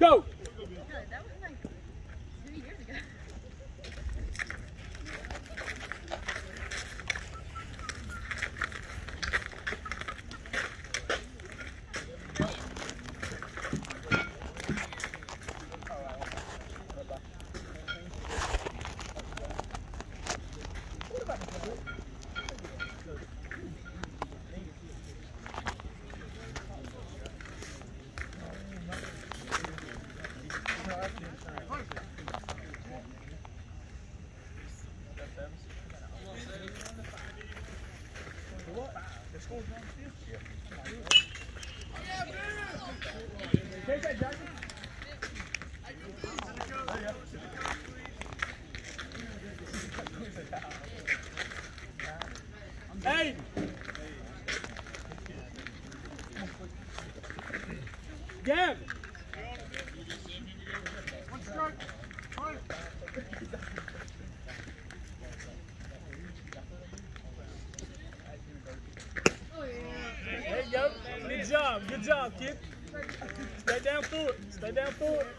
Go! That was like 2 years ago. Hey! Gavin! There you go. Good job, kid. Stay down for it. Stay down for it.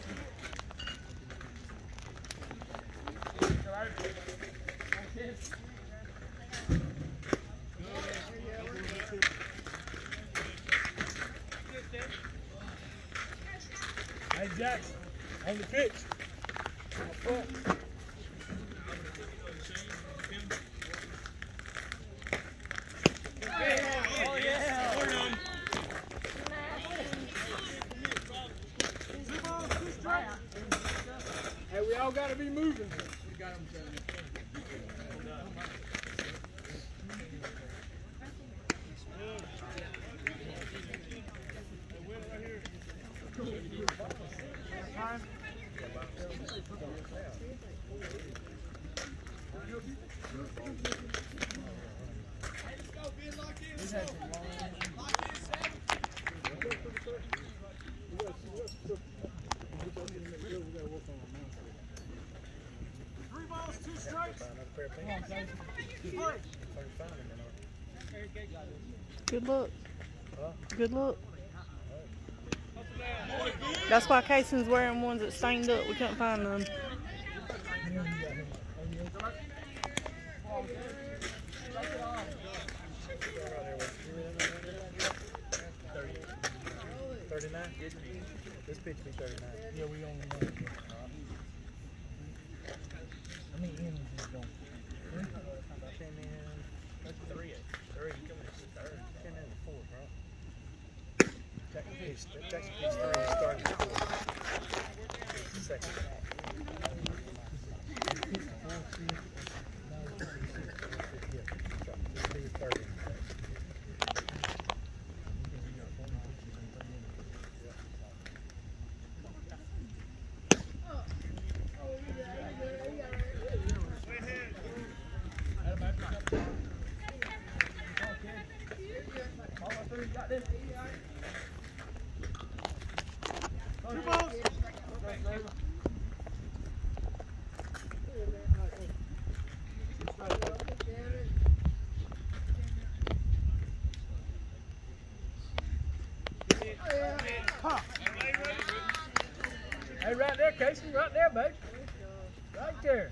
Hey, Jackson, on the pitch. Up front. Oh, yeah. Hey, we all got to be moving. We got them, Good look. Good look. That's why Casey's wearing ones that stained up. We couldn't find none. 39? This pitch be 39. Yeah, we only know. How many innings is going? Came in, that's 3. 3, you come in third. Came in the 4th, right? Jackson pitch 3 started the 4th. Second. This be the 30. Hey, right there, Casey, right there, babe. Right there.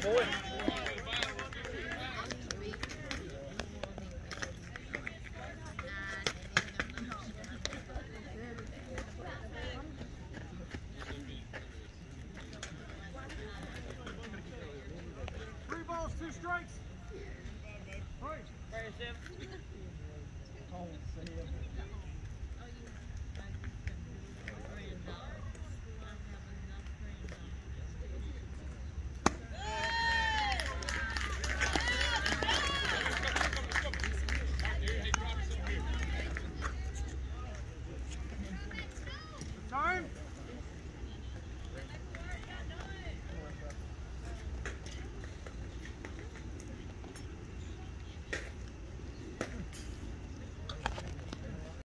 boy. Three balls, 2 strikes. Oh, see him.